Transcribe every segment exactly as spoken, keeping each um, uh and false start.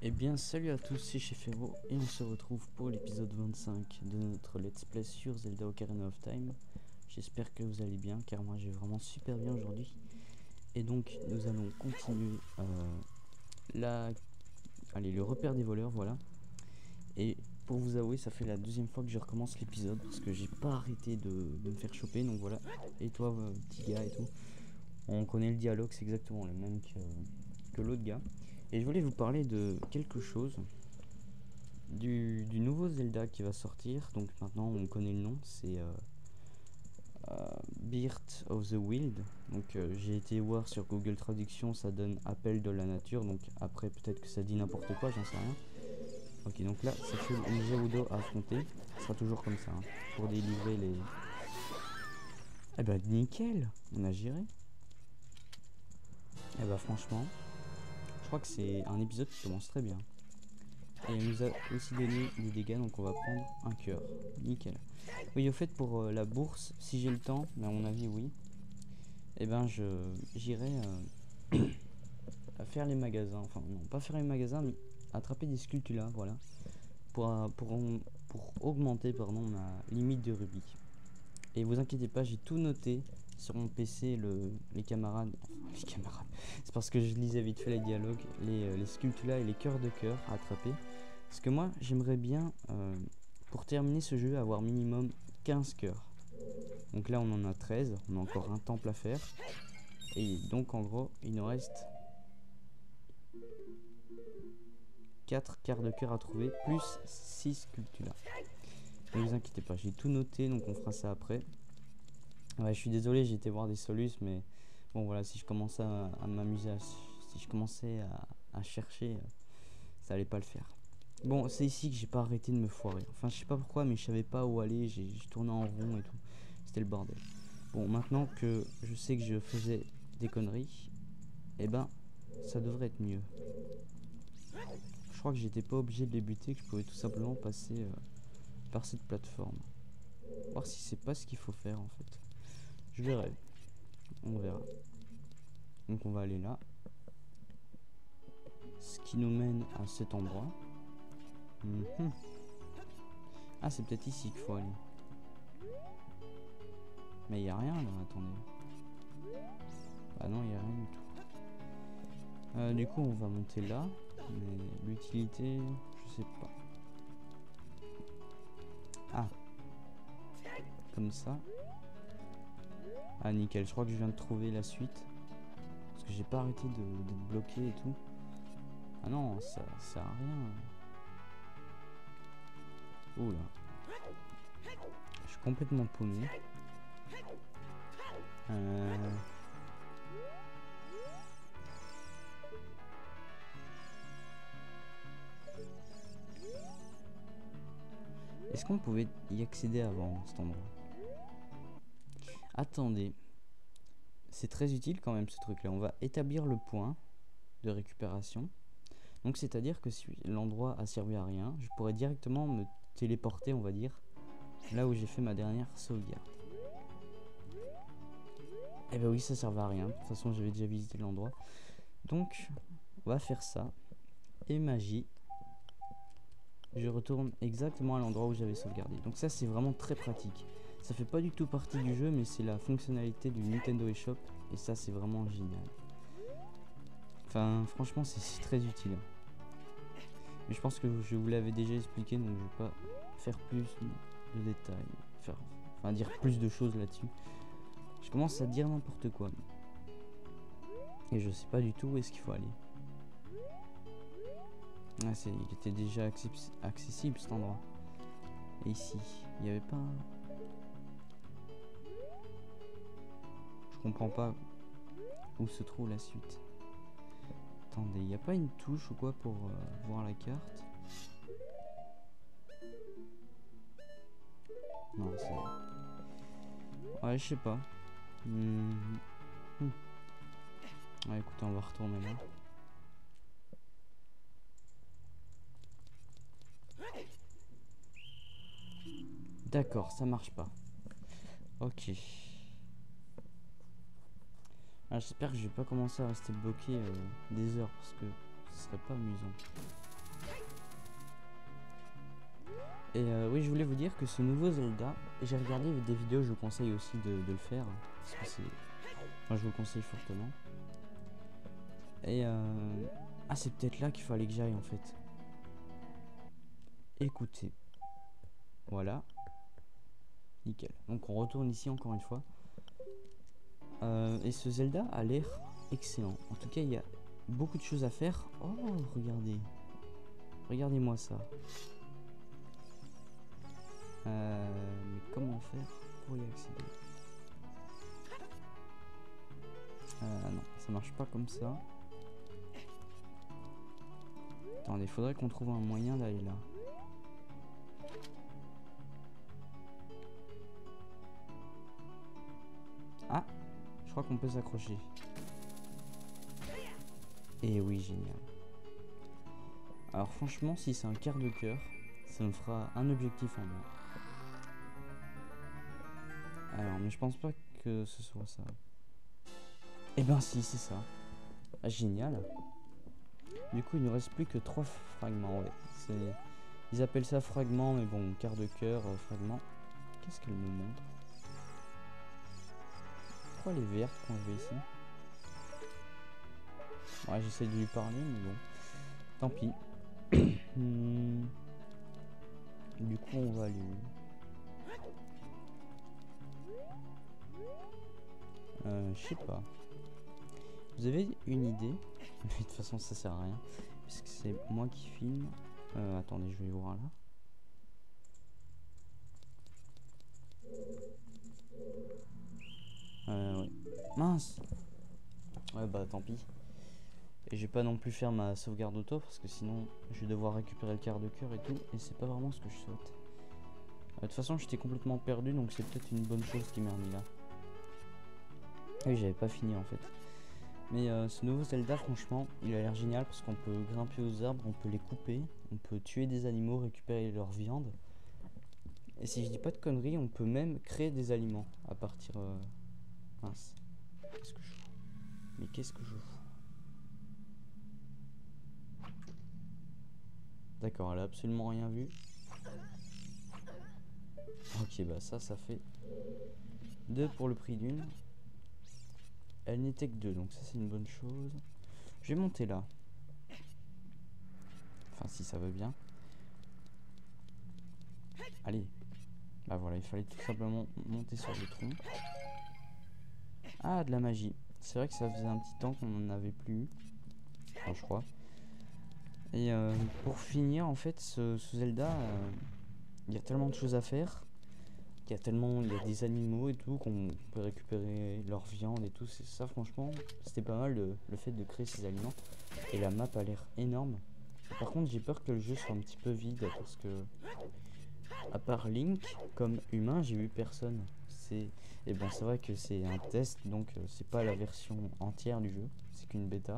Eh bien salut à tous, c'est Chefero et on se retrouve pour l'épisode vingt-cinq de notre let's play sur Zelda Ocarina of Time. J'espère que vous allez bien car moi j'ai vraiment super bien aujourd'hui. Et donc nous allons continuer euh, la... Allez, le repère des voleurs, voilà. Et pour vous avouer, ça fait la deuxième fois que je recommence l'épisode parce que j'ai pas arrêté de, de me faire choper, donc voilà. Et toi euh, petit gars et tout, on connaît le dialogue, c'est exactement le même que, que l'autre gars. Et je voulais vous parler de quelque chose. Du, du nouveau Zelda qui va sortir. Donc maintenant on connaît le nom, c'est euh, euh, Breath of the Wild. Donc euh, j'ai été voir sur Google Traduction, ça donne appel de la nature. Donc après peut-être que ça dit n'importe quoi, j'en sais rien. Ok, donc là ça fait une Gerudo à affronter. Ce sera toujours comme ça hein, pour délivrer les... Eh bah nickel, on a géré. Eh bah franchement, je crois que c'est un épisode qui commence très bien. Et elle nous a aussi donné des dégâts, donc on va prendre un cœur. Nickel. Oui, au fait, pour euh, la bourse, si j'ai le temps, mais à mon avis, oui. Et eh ben, je j'irai euh, à faire les magasins. Enfin, non, pas faire les magasins, mais attraper des sculptures, voilà. Pour, euh, pour, pour augmenter, pardon, ma limite de rubis. Et vous inquiétez pas, j'ai tout noté sur mon P C, le, les camarades. Enfin, les camarades. C'est parce que je lisais vite fait les dialogues, les, euh, les sculptures et les cœurs de cœur à attraper. Parce que moi, j'aimerais bien, euh, pour terminer ce jeu, avoir minimum quinze cœurs. Donc là, on en a treize. On a encore un temple à faire. Et donc, en gros, il nous reste quatre quarts de cœur à trouver, plus six sculptures. Ne vous inquiétez pas, j'ai tout noté, donc on fera ça après. Ouais, je suis désolé, j'ai été voir des solus, mais bon, voilà, si je commençais à, à m'amuser, si je commençais à, à chercher, ça allait pas le faire. Bon, c'est ici que j'ai pas arrêté de me foirer. Enfin, je sais pas pourquoi, mais je savais pas où aller. J'ai tourné en rond et tout. C'était le bordel. Bon, maintenant que je sais que je faisais des conneries, eh ben, ça devrait être mieux. Je crois que j'étais pas obligé de débuter, que je pouvais tout simplement passer euh, par cette plateforme. Voir si c'est pas ce qu'il faut faire en fait. Je verrai. On verra. Donc on va aller là. Ce qui nous mène à cet endroit. Mmh. Ah, c'est peut-être ici qu'il faut aller. Mais il n'y a rien là, attendez. Ah non, il n'y a rien du tout. Euh, du coup, on va monter là. Mais l'utilité, je sais pas. Ah. Comme ça. Ah, nickel. Je crois que je viens de trouver la suite. Parce que j'ai pas arrêté d'être bloqué et tout. Ah non, ça sert à rien. Oula. Je suis complètement paumé. Euh... Est-ce qu'on pouvait y accéder avant cet endroit? Attendez. C'est très utile quand même ce truc là. On va établir le point de récupération. Donc c'est à dire que si l'endroit a servi à rien, je pourrais directement me téléporter, on va dire, là où j'ai fait ma dernière sauvegarde. Eh ben oui, ça servait à rien. De toute façon, j'avais déjà visité l'endroit. Donc, on va faire ça. Et magie. Je retourne exactement à l'endroit où j'avais sauvegardé. Donc ça, c'est vraiment très pratique. Ça fait pas du tout partie du jeu, mais c'est la fonctionnalité du Nintendo eShop. Et ça, c'est vraiment génial. Enfin, franchement, c'est très utile. Mais je pense que je vous l'avais déjà expliqué, donc je vais pas faire plus de détails. Faire, enfin, dire plus de choses là-dessus. Je commence à dire n'importe quoi. Et je sais pas du tout où est-ce qu'il faut aller. Ah, c'est, il était déjà accessible cet endroit. Et ici, il n'y avait pas... Je comprends pas où se trouve la suite. Attendez, il n'y a pas une touche ou quoi pour euh, voir la carte? Non, c'est... Ouais, je sais pas. Mmh. Mmh. Ouais, écoutez, on va retourner là. D'accord, ça marche pas. Ok. Ah, j'espère que je vais pas commencer à rester bloqué euh, des heures parce que ce serait pas amusant. Et euh, oui, je voulais vous dire que ce nouveau Zelda, j'ai regardé des vidéos, je vous conseille aussi de, de le faire, parce que c'est... Enfin, je vous le conseille fortement. Et euh... ah, c'est peut-être là qu'il fallait que j'aille en fait. Écoutez. Voilà. Nickel. Donc on retourne ici encore une fois. Euh, et ce Zelda a l'air excellent. En tout cas, il y a beaucoup de choses à faire. Oh, regardez. Regardez-moi ça. Euh, mais comment faire pour y accéder? Euh, non, ça marche pas comme ça. Attendez, faudrait qu'on trouve un moyen d'aller là. Ah, je crois qu'on peut s'accrocher. Et oui, génial. Alors franchement, si c'est un quart de cœur, ça me fera un objectif en moins. Alors, mais je pense pas que ce soit ça. Eh ben si, c'est ça. Ah, génial. Du coup, il ne reste plus que trois fragments. Ouais. Ils appellent ça fragment, mais bon, quart de cœur, euh, fragment. Qu'est-ce qu'elle me montre? Pourquoi elle est verte quand je vais ici? Ouais, j'essaie de lui parler, mais bon. Tant pis. hmm. Du coup, on va aller où? Euh, je sais pas. Vous avez une idée? Mais de toute façon, ça sert à rien. Puisque c'est moi qui filme. Euh, attendez, je vais voir là. Euh, ouais. Mince! Ouais, bah tant pis. Et je vais pas non plus faire ma sauvegarde auto parce que sinon je vais devoir récupérer le quart de cœur et tout. Et c'est pas vraiment ce que je souhaite. Euh, de toute façon, j'étais complètement perdu donc c'est peut-être une bonne chose qui m'a remis là. Ah oui, j'avais pas fini en fait. Mais euh, ce nouveau Zelda, franchement, il a l'air génial parce qu'on peut grimper aux arbres, on peut les couper, on peut tuer des animaux, récupérer leur viande. Et si je dis pas de conneries, on peut même créer des aliments à partir... Euh... Mince. Qu'est-ce que je fous? Mais qu'est-ce que je fous? D'accord, elle a absolument rien vu. Ok, bah ça, ça fait deux pour le prix d'une. Elle n'était que deux, donc ça c'est une bonne chose. Je vais monter là. Enfin, si ça veut bien. Allez. Bah voilà, il fallait tout simplement monter sur le tronc. Ah, de la magie. C'est vrai que ça faisait un petit temps qu'on n'en avait plus eu. Enfin, je crois. Et euh, pour finir, en fait, ce, ce Zelda, euh, il y a tellement de choses à faire. Il y a tellement, il y a des animaux et tout qu'on peut récupérer leur viande et tout. C'est ça, franchement, c'était pas mal le, le fait de créer ces aliments. Et la map a l'air énorme. Par contre, j'ai peur que le jeu soit un petit peu vide parce que, à part Link, comme humain, j'ai vu personne. C'est et bon, c'est vrai que c'est un test, donc euh, c'est pas la version entière du jeu, c'est qu'une bêta.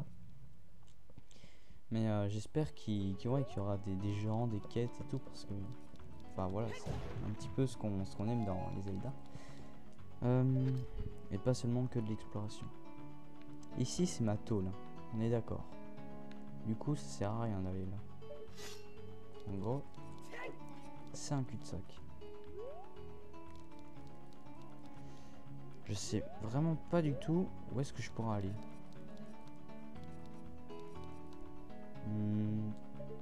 Mais euh, j'espère qu'il qu ouais, qu'il y aura des, des gens, des quêtes et tout parce que, enfin voilà, c'est un petit peu ce qu'on ce qu'on aime dans les Zelda. Euh, et pas seulement que de l'exploration. Ici, c'est ma tôle, on est d'accord. Du coup, ça sert à rien d'aller là. En gros, c'est un cul-de-sac. Je sais vraiment pas du tout où est-ce que je pourrais aller. Hmm.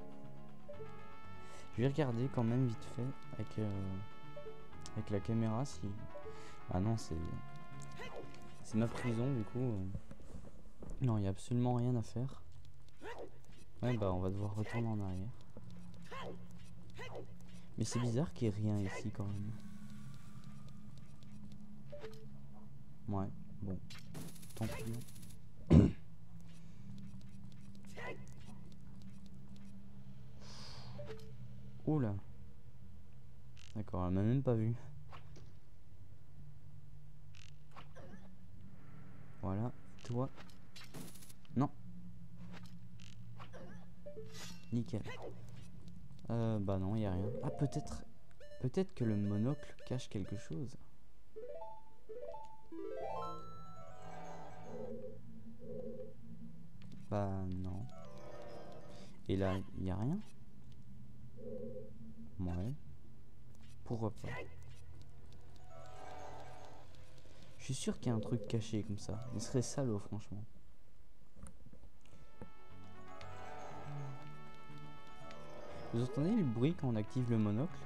Je vais regarder quand même vite fait avec, euh, avec la caméra si... Ah non, c'est... C'est ma prison du coup. Euh... Non, il n'y a absolument rien à faire. Ouais, bah on va devoir retourner en arrière. Mais c'est bizarre qu'il n'y ait rien ici quand même. Ouais, bon. Tant pis. Oula. D'accord, elle m'a même pas vu. Voilà, toi. Non. Nickel. Euh, bah non, il n'y a rien. Ah, peut-être... Peut-être que le monocle cache quelque chose. Bah non. Et là, il n'y a rien. Ouais. Pourquoi pas. Je suis sûr qu'il y a un truc caché comme ça. Il serait salaud, franchement. Vous entendez le bruit quand on active le monocle?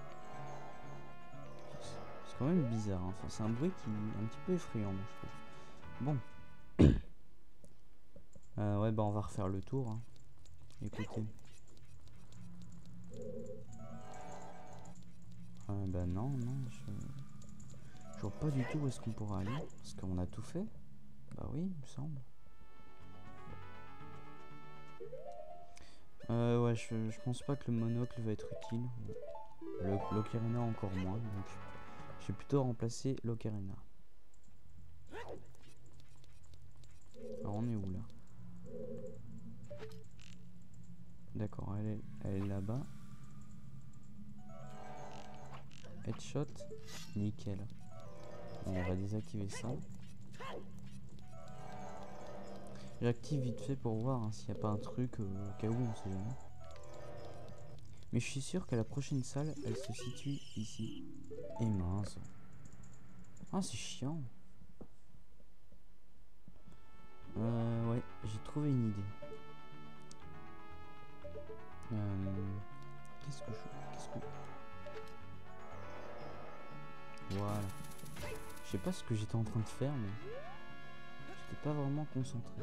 C'est quand même bizarre. Hein. Enfin, c'est un bruit qui est un petit peu effrayant, moi, je trouve. Bon. euh, ouais, bah on va refaire le tour. Hein. Écoutez. Euh, bah non, non, je... je vois pas du tout où est-ce qu'on pourra aller. Parce qu'on a tout fait. Bah oui, il me semble. Euh, ouais, je, je pense pas que le monocle va être utile. Le l'ocarina encore moins. Donc, je vais plutôt remplacer l'ocarina. Alors, on est où là? D'accord, elle est, elle est là-bas. Headshot, nickel. On va désactiver ça. J'active vite fait pour voir hein, s'il n'y a pas un truc euh, au cas où, on sait jamais. Mais je suis sûr que la prochaine salle, elle se situe ici. Et mince. Ah, c'est chiant. Euh, ouais, j'ai trouvé une idée. Euh, Qu'est-ce que je... Qu'est-ce que... Voilà. Je sais pas ce que j'étais en train de faire, mais... J'étais pas vraiment concentré.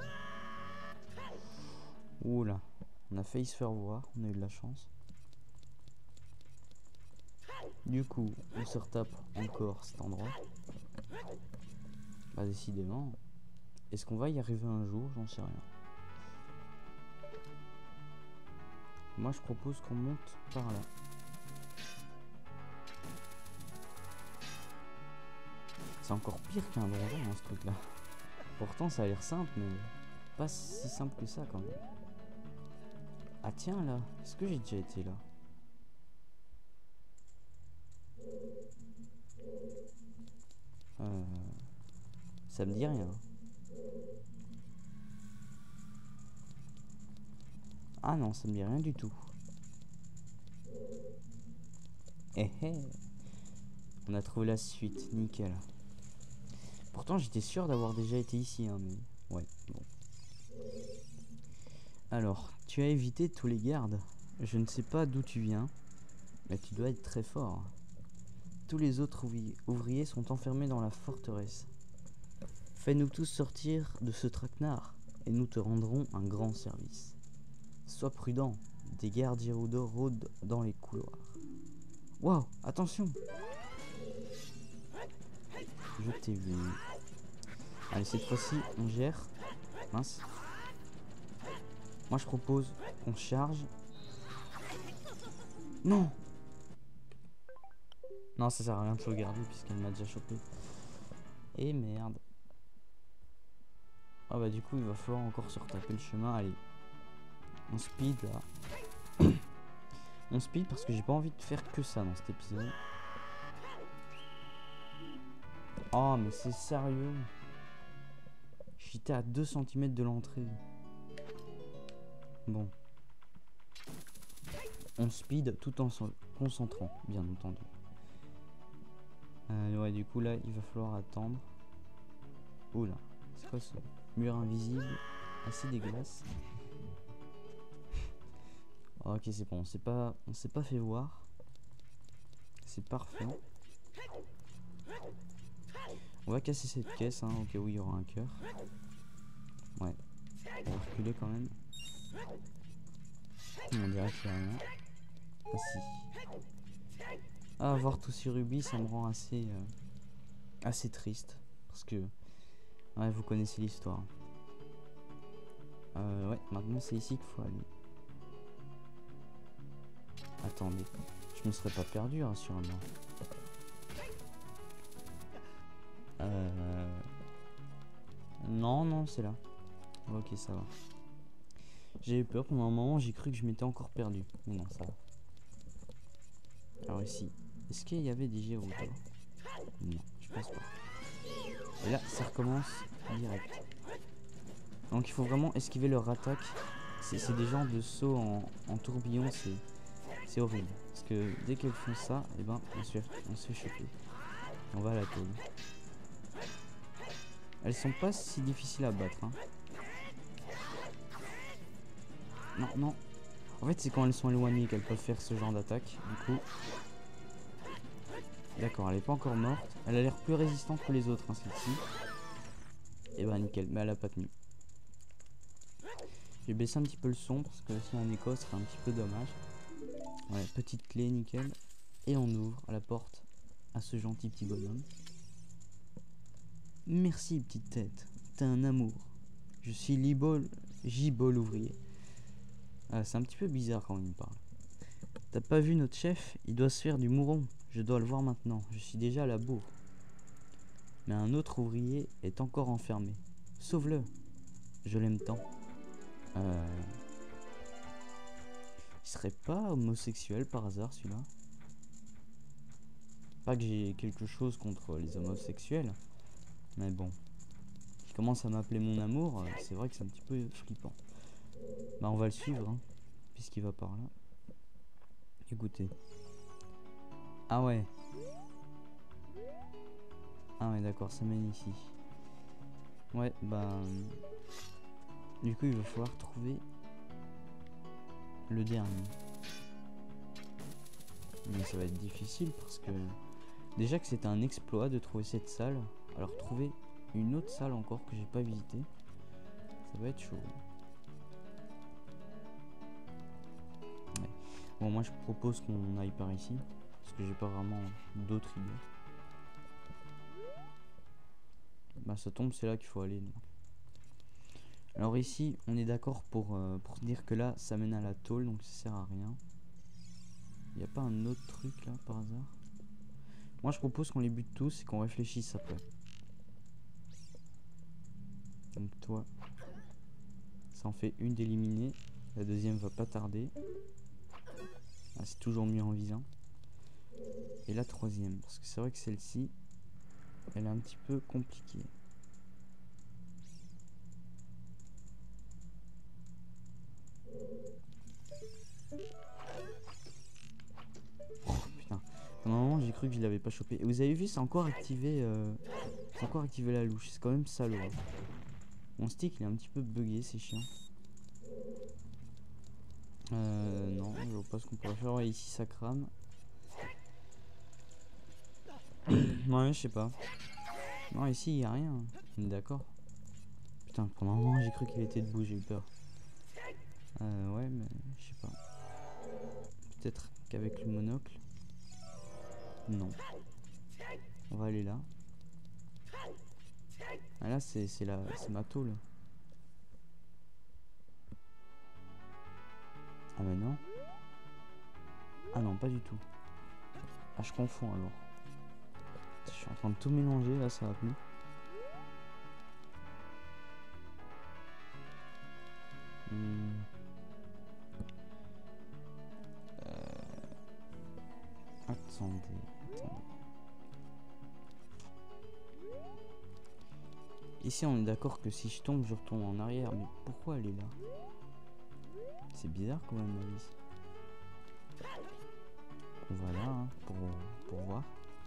Oula. On a failli se faire voir, on a eu de la chance. Du coup, on se retape encore cet endroit. Bah décidément. Est-ce qu'on va y arriver un jour? J'en sais rien. Moi je propose qu'on monte par là. C'est encore pire qu'un donjon hein, ce truc là. Pourtant ça a l'air simple mais pas si simple que ça quand même. Ah tiens là, est-ce que j'ai déjà été là? Euh... Ça me dit rien. Ah non, ça me dit rien du tout. Eh eh. On a trouvé la suite, nickel. Pourtant j'étais sûr d'avoir déjà été ici, hein, mais... Ouais, bon. Alors, tu as évité tous les gardes. Je ne sais pas d'où tu viens, mais tu dois être très fort. Tous les autres ouvriers sont enfermés dans la forteresse. Fais-nous tous sortir de ce traquenard, et nous te rendrons un grand service. Sois prudent, des gardes Gerudo rôdent dans les couloirs. Waouh, attention! Je t'ai vu. Allez, cette fois-ci, on gère. Mince. Moi, je propose qu'on charge. Non! Non, ça sert à rien de sauvegarder puisqu'elle m'a déjà chopé. Et merde. Ah bah du coup, il va falloir encore se retaper le chemin. Allez. On speed là. On speed parce que j'ai pas envie de faire que ça dans cet épisode. Oh mais c'est sérieux. J'étais à deux centimètres de l'entrée. Bon. On speed tout en se concentrant, bien entendu. Euh, ouais, du coup là, il va falloir attendre. Oula, c'est quoi ce mur invisible? Assez dégueulasse. Ok, c'est bon, on s'est pas, on s'est pas fait voir. C'est parfait. On va casser cette caisse, hein, au cas où il y aura un cœur. Ouais. On va reculer quand même. On dirait qu'il y a rien. Ah si. Ah, voir tous ces rubis, ça me rend assez, euh, assez triste. Parce que, ouais, vous connaissez l'histoire. Euh, ouais, maintenant c'est ici qu'il faut aller. Attendez, je me serais pas perdu, rassurez-moi. Euh... Non, non, c'est là. Ok, ça va. J'ai eu peur pendant un moment, j'ai cru que je m'étais encore perdu. Mais non, ça va. Alors ici, est-ce qu'il y avait des Gerudo? Non, je pense pas. Et là, ça recommence direct. Donc il faut vraiment esquiver leur attaque. C'est des genres de sauts en, en tourbillon, c'est C'est horrible. Parce que dès qu'elles font ça, et eh ben on se fait, on se fait choper. On va à la tôle. Elles sont pas si difficiles à battre. Hein. Non, non. En fait, c'est quand elles sont éloignées qu'elles peuvent faire ce genre d'attaque. Du coup. D'accord, elle est pas encore morte. Elle a l'air plus résistante que les autres, hein, celle-ci. Et bah nickel, mais elle a pas tenu. Je vais baisser un petit peu le son parce que si un écho serait un petit peu dommage. Ouais, petite clé, nickel. Et on ouvre la porte à ce gentil petit bonhomme. Merci petite tête, t'es un amour. Je suis Libol, J-Bol ouvrier. Ah, c'est un petit peu bizarre quand il me parle. T'as pas vu notre chef? Il doit se faire du mouron. Je dois le voir maintenant, je suis déjà à la bourre. Mais un autre ouvrier est encore enfermé. Sauve-le. Je l'aime tant. Euh... Il serait pas homosexuel par hasard celui-là? Pas que j'ai quelque chose contre les homosexuels. Mais bon. Il commence à m'appeler mon amour. C'est vrai que c'est un petit peu flippant. Bah on va le suivre. Hein, puisqu'il va par là. Écoutez. Ah ouais. Ah ouais d'accord, ça mène ici. Ouais bah... Du coup il va falloir trouver le dernier. Mais ça va être difficile parce que... Déjà que c'était un exploit de trouver cette salle. Alors trouver une autre salle encore que j'ai pas visitée. Ça va être chaud. Ouais. Bon moi je propose qu'on aille par ici. Parce que j'ai pas vraiment d'autres idées. Bah ça tombe, c'est là qu'il faut aller. Donc. Alors ici on est d'accord pour, euh, pour dire que là ça mène à la tôle. Donc ça sert à rien. Il n'y a pas un autre truc là par hasard? Moi je propose qu'on les bute tous et qu'on réfléchisse après. Donc toi, ça en fait une d'éliminée. La deuxième va pas tarder. Ah, c'est toujours mieux en visant. Et la troisième, parce que c'est vrai que celle-ci, elle est un petit peu compliquée. Oh putain, pendant un moment j'ai cru que je l'avais pas chopé. Et vous avez vu, c'est encore activé, euh, c'est encore activé la louche. C'est quand même salaud. Hein. Mon stick il est un petit peu bugué, c'est chiant. Euh, non, je vois pas ce qu'on pourrait faire. Ouais, ici ça crame. Ouais, je sais pas. Non, ici il y a rien. On est d'accord. Putain, pendant un moment j'ai cru qu'il était debout, j'ai eu peur. Euh, ouais, mais je sais pas. Peut-être qu'avec le monocle. Non. On va aller là. Ah là, c'est la c'est ma tôle. Ah mais non. Ah non, pas du tout. Ah, je confonds alors. Je suis en train de tout mélanger, là, ça va plus. Hmm. Euh... Attendez, attendez. Ici, on est d'accord que si je tombe, je retombe en arrière. Mais pourquoi elle est là? C'est bizarre quand même, la vis. On va là, hein, pour, pour voir.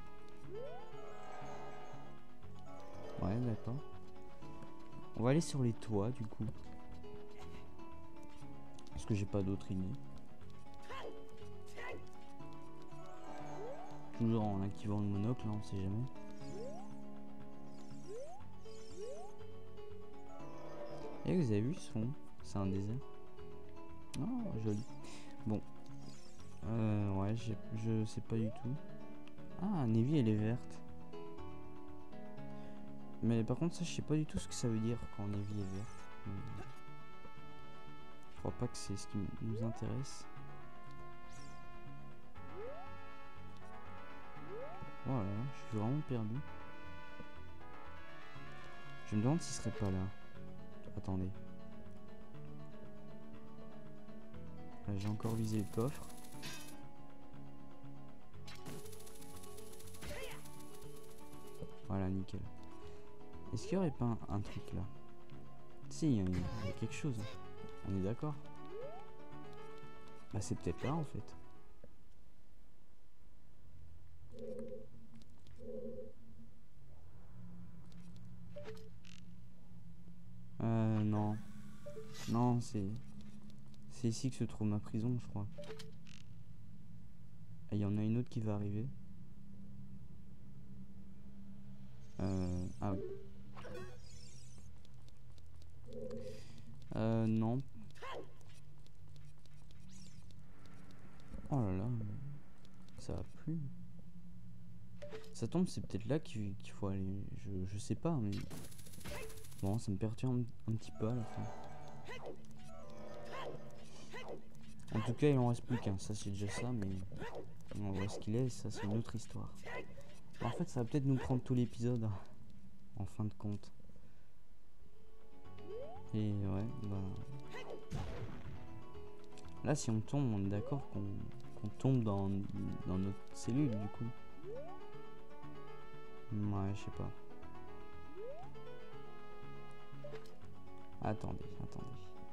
Ouais, d'accord. On va aller sur les toits, du coup. Parce que j'ai pas d'autre idée. Toujours en activant le monocle, hein, on sait jamais. Et vous avez vu ce fond? C'est un désert. Oh, joli. Bon. Euh, ouais, je sais pas du tout. Ah, Navy, elle est verte. Mais par contre, ça, je sais pas du tout ce que ça veut dire quand Navy est verte. Je crois pas que c'est ce qui nous intéresse. Voilà, je suis vraiment perdu. Je me demande s'il serait pas là. Attendez. J'ai encore visé le coffre. Voilà, nickel. Est-ce qu'il y aurait pas un, un truc là? Si, il y, y a quelque chose. On est d'accord? Bah c'est peut-être là en fait. hein, c'est... C'est ici que se trouve ma prison, je crois. Et il y en a une autre qui va arriver. Euh... Ah oui. Euh, non. Oh là là. Ça va plus. Ça tombe, c'est peut-être là qu'il qu'il faut aller. Je, je sais pas, mais... Bon, ça me perturbe un, un petit peu à la fin. En tout cas, il en reste plus qu'un. Ça, c'est déjà ça, mais... On voit ce qu'il est, ça, c'est une autre histoire. En fait, ça va peut-être nous prendre tout l'épisode, hein, en fin de compte. Et ouais, bah... Là, si on tombe, on est d'accord qu'on qu'on tombe dans, dans notre cellule, du coup. Ouais, je sais pas. Attendez, attendez.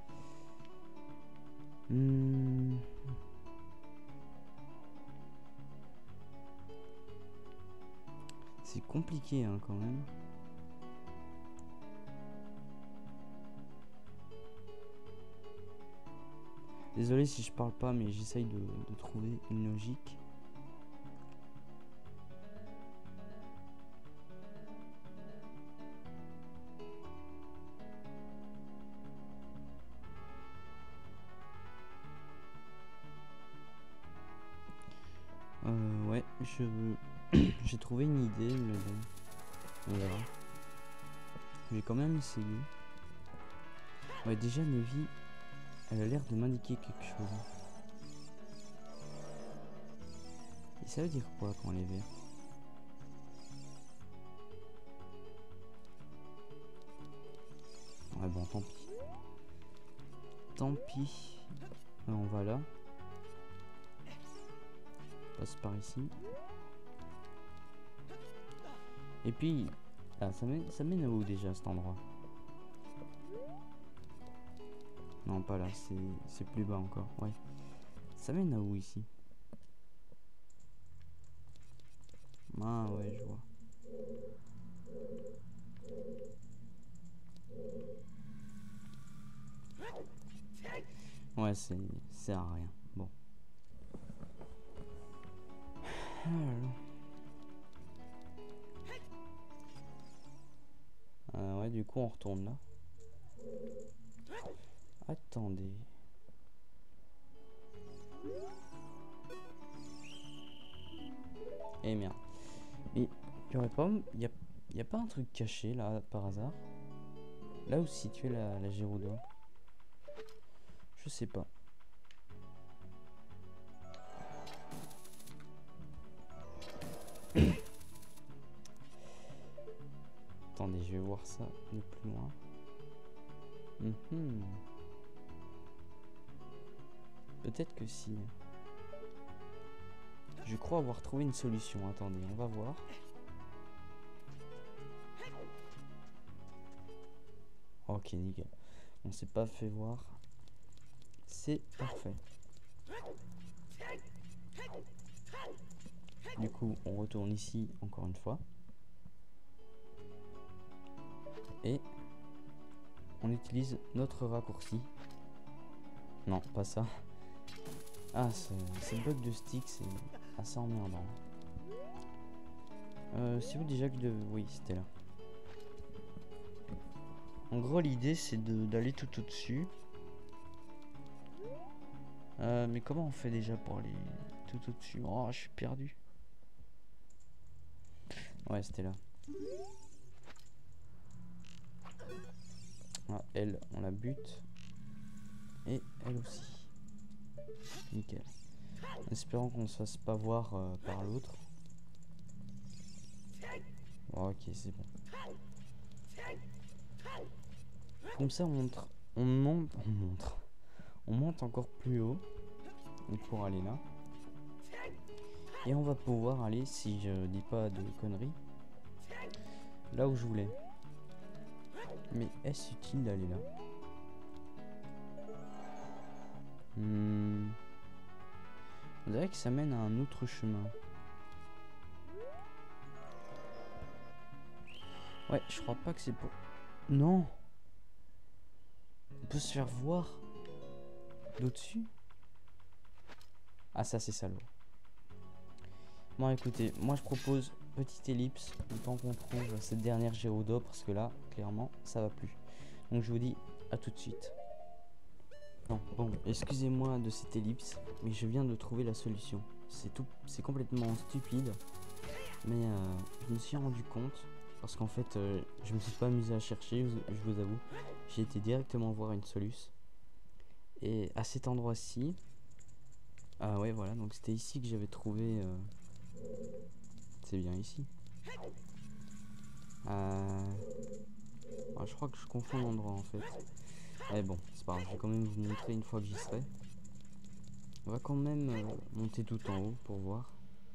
Hmm. C'est compliqué, hein, quand même. Désolé si je parle pas, mais j'essaye de, de trouver une logique. Euh, ouais, je j'ai trouvé une idée, mais bon, on verra. Je vais quand même essayer. Ouais, déjà, Nevi, elle a l'air de m'indiquer quelque chose. Et ça veut dire quoi quand elle est verte? Ouais, bon, tant pis. Tant pis. Alors, on va là. On passe par ici. Et puis, ah, ça mène, ça mène à où déjà cet endroit? Non, pas là, c'est plus bas encore. Ouais. Ça mène à où ici? Ah ouais, je vois. Ouais, c'est sert à rien. Bon. Alors. Euh, ouais, du coup, on retourne là. Attendez. Eh merde. Mais il y aurait pas, il y a, y a pas un truc caché là par hasard? Là où se situait la, la Gérudo? Je sais pas. Attendez, je vais voir ça de plus loin. Mm-hmm. Peut-être que si. Je crois avoir trouvé une solution. Attendez, on va voir. Ok, nickel. On s'est pas fait voir. C'est parfait. Du coup, on retourne ici encore une fois. Et on utilise notre raccourci. Non, pas ça. Ah, ce bug de stick, c'est assez emmerdant. Euh, c'est où déjà que de... Oui, c'était là. En gros, l'idée, c'est d'aller tout au-dessus. Euh, mais comment on fait déjà pour aller tout au-dessus? Oh, je suis perdu. Ouais, c'était là. Ah, elle, on la bute. Et elle aussi. Nickel. En espérant qu'on ne se fasse pas voir euh, par l'autre. Oh, ok, c'est bon. Comme ça, on montre, on monte, on montre, on monte encore plus haut. Donc pour aller là. Et on va pouvoir aller, si je dis pas de conneries, là où je voulais. Mais est-ce utile d'aller là? hmm. On dirait que ça mène à un autre chemin. Ouais, je crois pas que c'est pour... Non! On peut se faire voir d'au-dessus. Ah, ça c'est salaud. Bon, écoutez, moi je propose petite ellipse le temps qu'on trouve cette dernière Gérudo, parce que là, clairement, ça va plus. Donc je vous dis à tout de suite. Non, bon, excusez-moi de cette ellipse, mais je viens de trouver la solution. C'est tout, c'est complètement stupide, mais euh, je me suis rendu compte, parce qu'en fait, euh, je me suis pas amusé à chercher, je, je vous avoue. J'ai été directement voir une soluce. Et à cet endroit-ci, ah ouais, voilà, donc c'était ici que j'avais trouvé... Euh, c'est bien ici. Euh... Ah, je crois que je confonds l'endroit en fait. Mais bon, c'est pas grave, je vais quand même vous montrer une fois que j'y serai. On va quand même euh, monter tout en haut pour voir.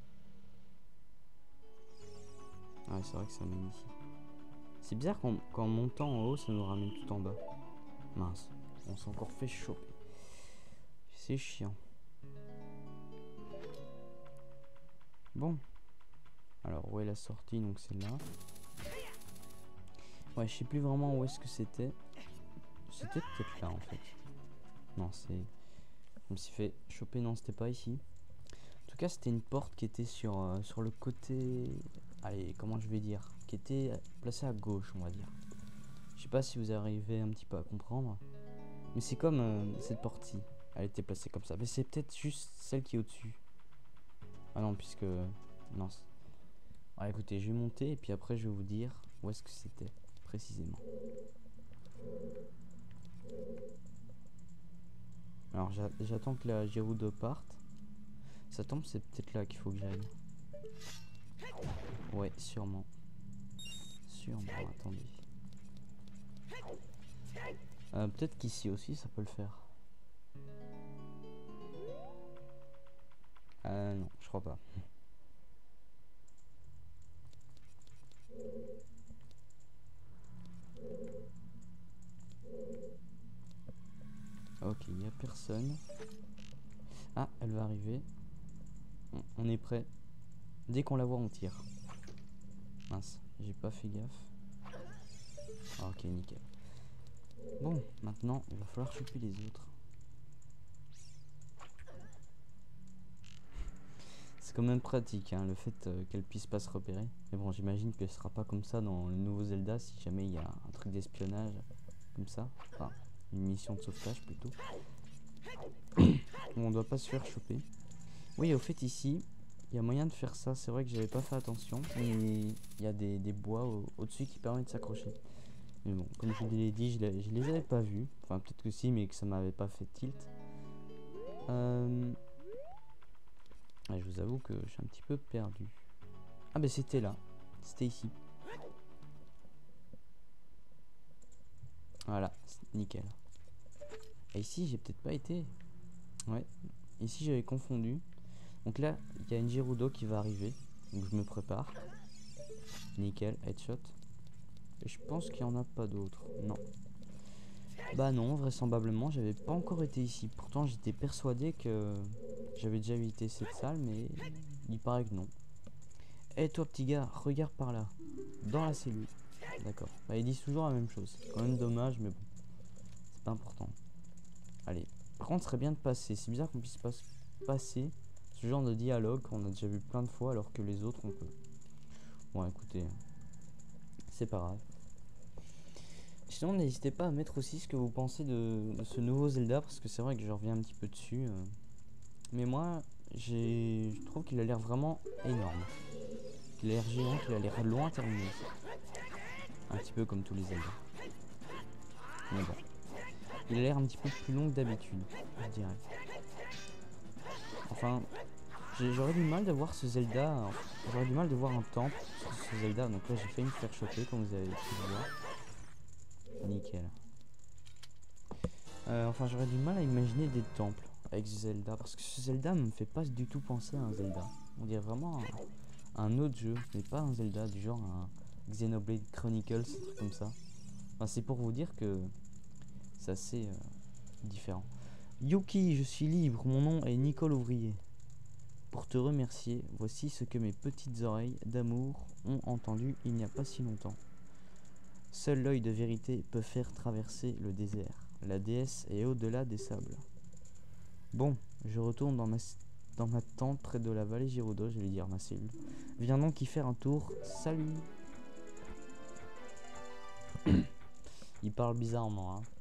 Ah ouais, c'est vrai que ça mène ici. C'est bizarre qu'en qu'en montant en haut, ça nous ramène tout en bas. Mince, on s'est encore fait choper. C'est chiant. Bon. Alors, où est la sortie? Donc c'est là. Ouais, je sais plus vraiment où est-ce que c'était. C'était peut-être là en fait. Non, c'est... Je me suis fait choper, non, c'était pas ici. En tout cas, c'était une porte qui était sur, euh, sur le côté... Allez, comment je vais dire? Qui était placée à gauche, on va dire. Je sais pas si vous arrivez un petit peu à comprendre. Mais c'est comme euh, cette porte-ci. Elle était placée comme ça. Mais c'est peut-être juste celle qui est au-dessus. Ah non, puisque... Non. Ah, écoutez, je vais monter et puis après je vais vous dire où est-ce que c'était précisément. Alors j'attends que la Gérudo parte. Ça tombe, c'est peut-être là qu'il faut que j'aille. Ouais, sûrement. Sûrement, attendez. Euh, peut-être qu'ici aussi ça peut le faire. Euh, non, je crois pas. Ok, il n'y a personne. Ah, elle va arriver. On, on est prêt. Dès qu'on la voit, on tire. Mince, j'ai pas fait gaffe. Ah, ok, nickel. Bon, maintenant, il va falloir choper les autres. C'est quand même pratique, hein, le fait euh, qu'elle puisse pas se repérer. Mais bon, j'imagine que ce sera pas comme ça dans le nouveau Zelda, si jamais il y a un truc d'espionnage comme ça. Enfin, une mission de sauvetage plutôt. On doit pas se faire choper. Oui, au fait, ici, il y a moyen de faire ça. C'est vrai que j'avais pas fait attention. Mais il y a des, des bois au- au-dessus qui permettent de s'accrocher. Mais bon, comme je vous l'ai dit, je, les, je les avais pas vus. Enfin, peut-être que si, mais que ça m'avait pas fait tilt. Euh... Ah, je vous avoue que je suis un petit peu perdu. Ah, ben c'était là. C'était ici. Voilà, nickel. Et ici, j'ai peut-être pas été. Ouais, ici j'avais confondu. Donc là, il y a une Gérudo qui va arriver. Donc je me prépare. Nickel, headshot. Et je pense qu'il n'y en a pas d'autres. Non. Bah non, vraisemblablement, j'avais pas encore été ici. Pourtant, j'étais persuadé que j'avais déjà visité cette salle, mais il paraît que non. Eh toi, petit gars, regarde par là. Dans la cellule. D'accord. Bah, ils disent toujours la même chose. C'est quand même dommage, mais bon. C'est pas important. Allez. Par contre, ce serait bien de passer. C'est bizarre qu'on puisse pas passer ce genre de dialogue qu'on a déjà vu plein de fois, alors que les autres, on peut. Bon, écoutez. C'est pas grave. Sinon, n'hésitez pas à mettre aussi ce que vous pensez de, de ce nouveau Zelda, parce que c'est vrai que je reviens un petit peu dessus. Euh. Mais moi, j'ai, je trouve qu'il a l'air vraiment énorme. Il a l'air géant, qu'il a l'air loin terminé. Un petit peu comme tous les Zelda. Mais bon. Il a l'air un petit peu plus long que d'habitude, je dirais. Enfin, j'aurais du mal de voir ce Zelda. J'aurais du mal de voir un temple sur ce Zelda. Donc là, j'ai failli me faire choper, comme vous avez pu le voir. Nickel. Euh, enfin, j'aurais du mal à imaginer des temples avec ce Zelda, parce que ce Zelda me fait pas du tout penser à un Zelda. On dirait vraiment un, un autre jeu, mais pas un Zelda du genre un Xenoblade Chronicles, un truc comme ça. Enfin, c'est pour vous dire que c'est assez euh, différent. Yuki, je suis libre, mon nom est Nicole Ouvrier. Pour te remercier, voici ce que mes petites oreilles d'amour ont entendu il n'y a pas si longtemps. Seul l'œil de vérité peut faire traverser le désert. La déesse est au-delà des sables. Bon, je retourne dans ma, dans ma tente près de la vallée Gerudo, je vais dire ma cellule. Viens donc y faire un tour. Salut. Il parle bizarrement, hein.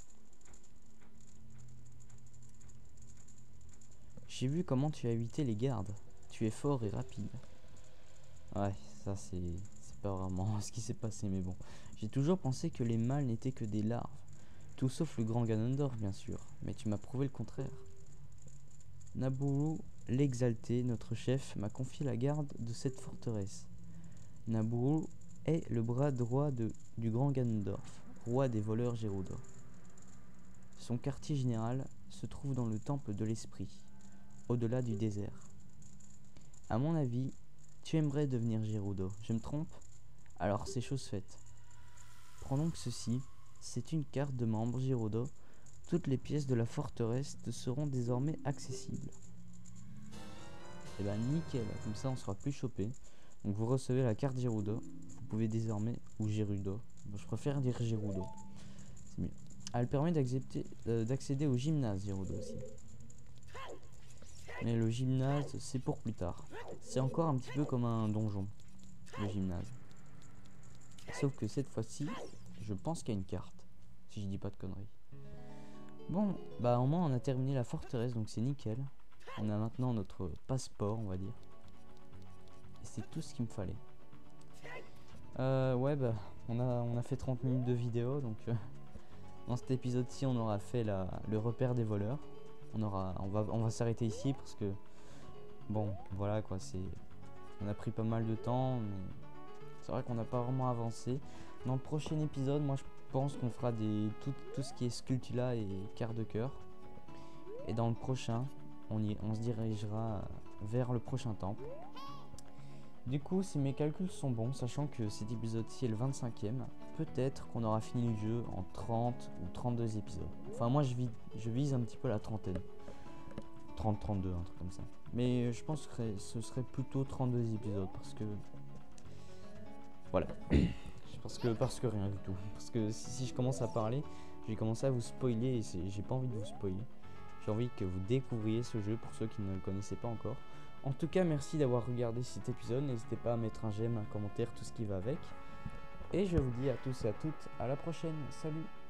J'ai vu comment tu as évité les gardes. Tu es fort et rapide. Ouais, ça c'est c'est pas vraiment ce qui s'est passé, mais bon. J'ai toujours pensé que les mâles n'étaient que des larves. Tout sauf le grand Ganondorf, bien sûr. Mais tu m'as prouvé le contraire. Nabooru, l'exalté, notre chef, m'a confié la garde de cette forteresse. Nabooru est le bras droit de, du grand Ganondorf, roi des voleurs Gerudo. Son quartier général se trouve dans le temple de l'esprit, au-delà du désert. À mon avis, tu aimerais devenir Gerudo, je me trompe? Alors c'est chose faite. Prends donc ceci, c'est une carte de membre Gerudo. Toutes les pièces de la forteresse te seront désormais accessibles. Et bah nickel, comme ça on sera plus chopé. Donc vous recevez la carte Gerudo. Vous pouvez désormais, ou Gerudo, bon, je préfère dire Gerudo, c'est mieux. Elle permet euh, d'accéder au gymnase Gerudo aussi. Mais le gymnase c'est pour plus tard. C'est encore un petit peu comme un donjon, le gymnase. Sauf que cette fois-ci, je pense qu'il y a une carte, si je dis pas de conneries. Bon, bah au moins on a terminé la forteresse, donc c'est nickel. On a maintenant notre passeport, on va dire. Et c'est tout ce qu'il me fallait. Euh, ouais, bah on a, on a fait trente minutes de vidéo, donc euh, dans cet épisode-ci on aura fait la, le repère des voleurs. On aura, on va, on va s'arrêter ici parce que bon, voilà quoi, c'est, on a pris pas mal de temps, mais c'est vrai qu'on n'a pas vraiment avancé. Dans le prochain épisode, moi je pense qu'on fera des, tout, tout ce qui est Skulltula et quart de cœur. Et dans le prochain, on, y, on se dirigera vers le prochain temple. Du coup, si mes calculs sont bons, sachant que cet épisode-ci est le vingt-cinquième, peut-être qu'on aura fini le jeu en trente ou trente-deux épisodes. Enfin, moi je, vis, je vise un petit peu la trentaine. trente trente-deux, un truc comme ça. Mais je pense que ce serait plutôt trente-deux épisodes parce que... Voilà. Parce que, parce que rien du tout. Parce que si, si je commence à parler, je vais commencer à vous spoiler et j'ai pas envie de vous spoiler. J'ai envie que vous découvriez ce jeu pour ceux qui ne le connaissaient pas encore. En tout cas, merci d'avoir regardé cet épisode. N'hésitez pas à mettre un j'aime, un commentaire, tout ce qui va avec. Et je vous dis à tous et à toutes, à la prochaine. Salut!